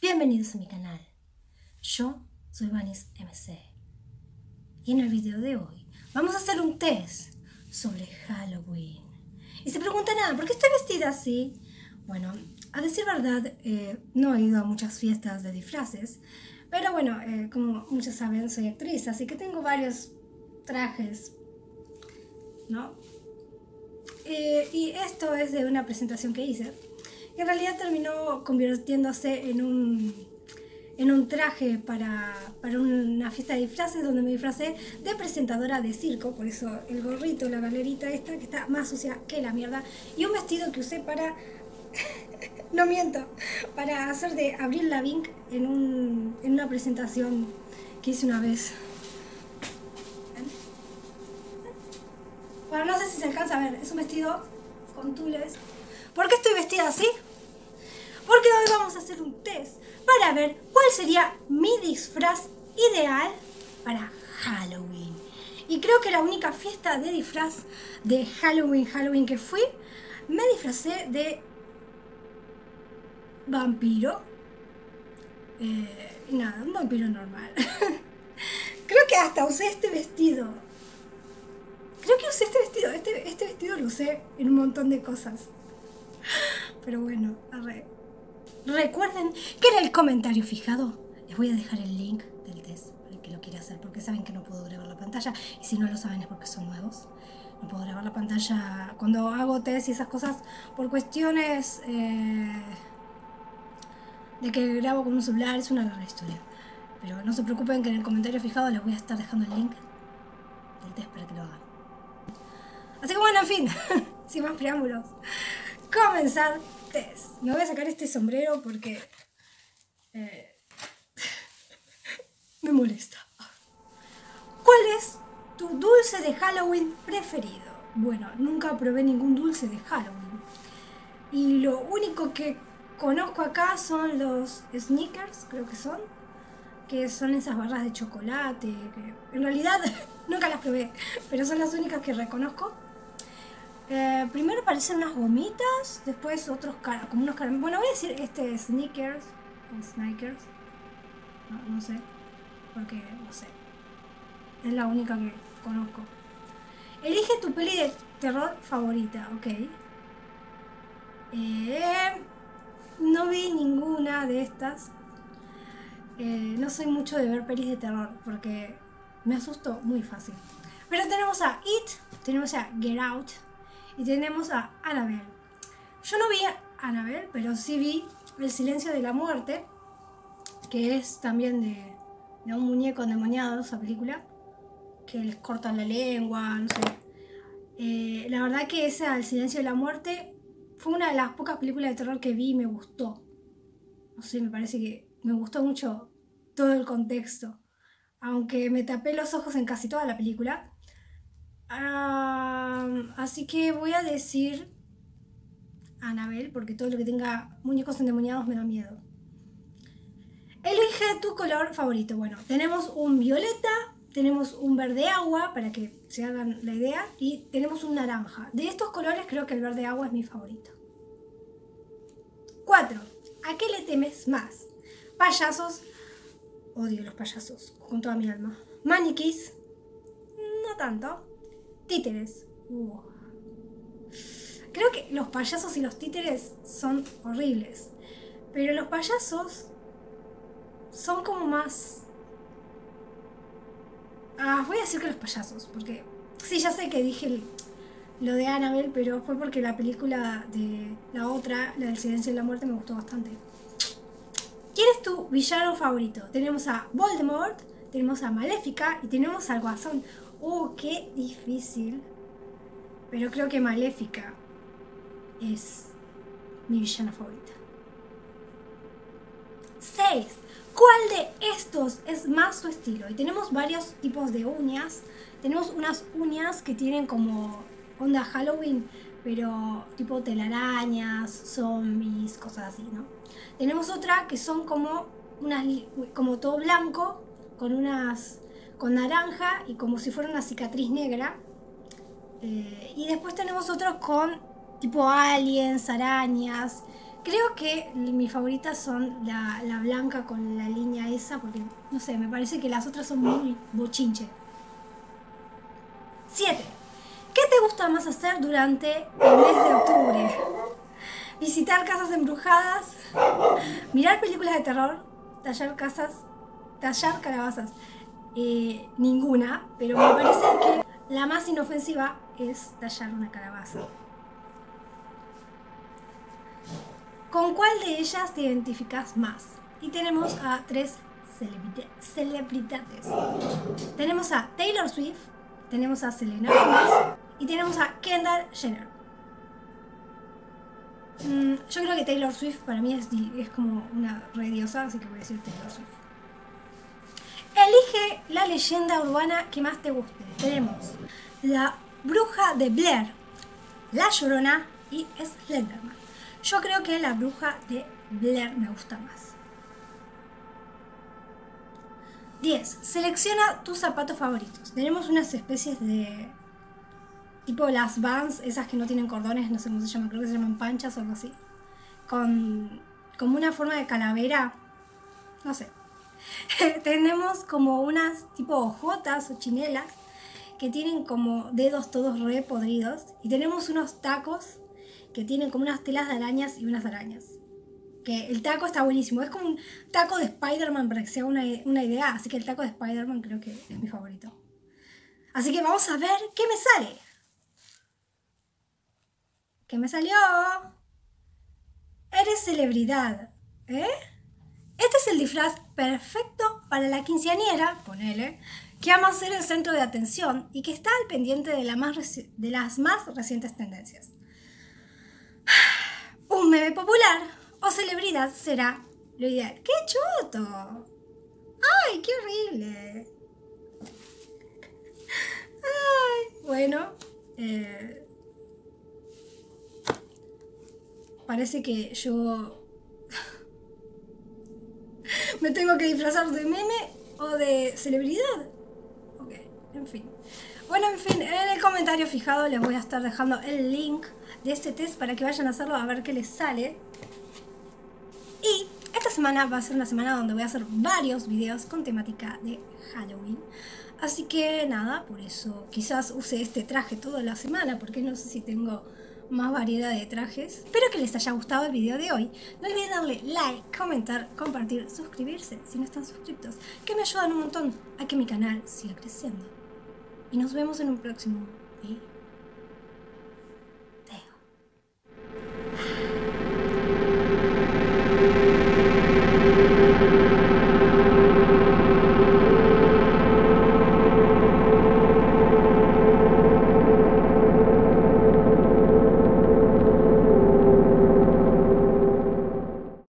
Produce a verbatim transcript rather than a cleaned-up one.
Bienvenidos a mi canal. Yo soy Vanis M C y en el video de hoy vamos a hacer un test sobre Halloween. Y se preguntarán, ¿por qué estoy vestida así? Bueno, a decir verdad, eh, no he ido a muchas fiestas de disfraces, pero bueno, eh, como muchos saben, soy actriz, así que tengo varios trajes, ¿no? Eh, y esto es de una presentación que hice. En realidad terminó convirtiéndose en un, en un traje para, para una fiesta de disfraces donde me disfracé de presentadora de circo, por eso el gorrito, la galerita esta que está más sucia que la mierda, y un vestido que usé para, no miento, para hacer de Avril Lavigne en, un, en una presentación que hice una vez. Bueno, no sé si se alcanza a ver, es un vestido con tules. ¿Por qué estoy vestida así? Porque hoy vamos a hacer un test para ver cuál sería mi disfraz ideal para Halloween. Y creo que la única fiesta de disfraz de Halloween, Halloween que fui, me disfracé de vampiro. Eh, y nada, un vampiro normal. Creo que hasta usé este vestido. Creo que usé este vestido. Este, este vestido lo usé en un montón de cosas. Pero bueno, arre. Recuerden que en el comentario fijado les voy a dejar el link del test para el que lo quiera hacer, porque saben que no puedo grabar la pantalla y si no lo saben es porque son nuevos. No puedo grabar la pantalla cuando hago test y esas cosas por cuestiones eh, de que grabo con un celular, es una larga historia. Pero no se preocupen que en el comentario fijado les voy a estar dejando el link del test para que lo hagan. Así que bueno, en fin, sin más preámbulos, comenzar test. Me voy a sacar este sombrero porque eh, me molesta. ¿Cuál es tu dulce de Halloween preferido? Bueno, nunca probé ningún dulce de Halloween. Y lo único que conozco acá son los Snickers, creo que son. Que son esas barras de chocolate. Que en realidad nunca las probé, pero son las únicas que reconozco. Eh, primero parecen unas gomitas, después otros como unos caramelos. Bueno, voy a decir este Snickers o Snickers. No, no sé, porque no sé. Es la única que conozco. Elige tu peli de terror favorita, ok. Eh, no vi ninguna de estas. Eh, no soy mucho de ver pelis de terror porque me asusto muy fácil. Pero tenemos a It, tenemos a Get Out y tenemos a Annabelle. Yo no vi a Annabelle, pero sí vi El silencio de la muerte, que es también de, de un muñeco endemoniado, esa película, que les cortan la lengua, no sé. Eh, la verdad que esa El silencio de la muerte fue una de las pocas películas de terror que vi y me gustó. No sé, me parece que me gustó mucho todo el contexto. Aunque me tapé los ojos en casi toda la película. Um, así que voy a decir Annabelle, porque todo lo que tenga muñecos endemoniados me da miedo. Elige tu color favorito. Bueno, tenemos un violeta, tenemos un verde agua, para que se hagan la idea, y tenemos un naranja. De estos colores creo que el verde agua es mi favorito. cuatro. ¿A qué le temes más? Payasos. Odio los payasos con toda mi alma. Maniquís. No tanto. Títeres. Uh. Creo que los payasos y los títeres son horribles. Pero los payasos son como más... Ah, voy a decir que los payasos. Porque sí, ya sé que dije el, lo de Annabelle, pero fue porque la película de la otra, la del silencio de la muerte, me gustó bastante. ¿Quién es tu villano favorito? Tenemos a Voldemort, tenemos a Maléfica y tenemos al Guasón. ¡Oh, qué difícil! Pero creo que Maléfica es mi villana favorita. seis. ¿Cuál de estos es más tu estilo? Y tenemos varios tipos de uñas. Tenemos unas uñas que tienen como onda Halloween, pero tipo telarañas, zombies, cosas así, ¿no? Tenemos otra que son como unas, como todo blanco, con unas, con naranja y como si fuera una cicatriz negra. Eh, y después tenemos otros con tipo aliens, arañas, Creo que mis favoritas son la, la blanca con la línea esa, porque, no sé, me parece que las otras son muy bochinche. siete. ¿Qué te gusta más hacer durante el mes de octubre? Visitar casas embrujadas, mirar películas de terror, tallar casas, tallar calabazas. Eh, ninguna, pero me parece que la más inofensiva es tallar una calabaza. ¿Con cuál de ellas te identificas más? Y tenemos a tres celebridades. Tenemos a Taylor Swift, tenemos a Selena Gomez y tenemos a Kendall Jenner. Mm, yo creo que Taylor Swift para mí es, es como una re diosa, así que voy a decir Taylor Swift. Elige la leyenda urbana que más te guste. Tenemos la bruja de Blair, la Llorona y Slenderman. Yo creo que la bruja de Blair me gusta más. diez. Selecciona tus zapatos favoritos. Tenemos unas especies de... tipo las Vans, esas que no tienen cordones, no sé cómo se llaman, creo que se llaman panchas o algo así. Con como una forma de calavera, no sé. Tenemos como unas tipo ojotas o chinelas que tienen como dedos todos re podridos. Y tenemos unos tacos que tienen como unas telas de arañas y unas arañas. Que el taco está buenísimo. Es como un taco de Spider-Man para que sea una, una idea. Así que el taco de Spider-Man creo que es mi favorito. Así que vamos a ver qué me sale. ¿Qué me salió? Eres celebridad. ¿Eh? Este es el disfraz perfecto para la quinceañera, ponele, que ama ser el centro de atención y que está al pendiente de, la más de las más recientes tendencias. Un meme popular o celebridad será lo ideal. ¡Qué choto! ¡Ay, qué horrible! Ay, bueno, eh, parece que yo me tengo que disfrazar de meme o de celebridad. Ok, en fin. Bueno, en fin, en el comentario fijado les voy a estar dejando el link de este test para que vayan a hacerlo a ver qué les sale. Y esta semana va a ser una semana donde voy a hacer varios videos con temática de Halloween. Así que nada, por eso quizás use este traje toda la semana, porque no sé si tengo más variedad de trajes. Espero que les haya gustado el video de hoy. No olviden darle like, comentar, compartir, suscribirse si no están suscritos, que me ayudan un montón a que mi canal siga creciendo. Y nos vemos en un próximo video.